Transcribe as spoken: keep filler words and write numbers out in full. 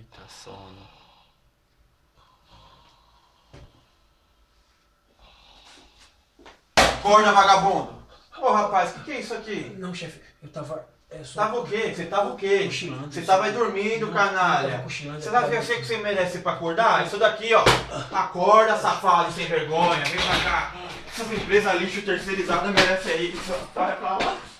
Eita, sono. Acorda, vagabundo! Ô, rapaz, o que, que é isso aqui? Não, chefe, eu tava... É só... Tava o quê? Você tava o quê? Cochilando. Você tava aí dormindo, Não, canalha. eu tava cochilando, Você eu vai tava- ver que você merece pra acordar? Isso daqui, ó. Acorda, safado, sem vergonha. Vem pra cá. Essa empresa lixo terceirizada merece aí. Sai pra lá.